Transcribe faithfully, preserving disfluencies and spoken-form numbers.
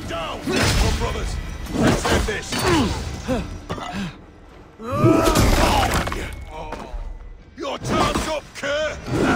down! Come on, brothers. Let's end this. Oh, your time's up, Kerr!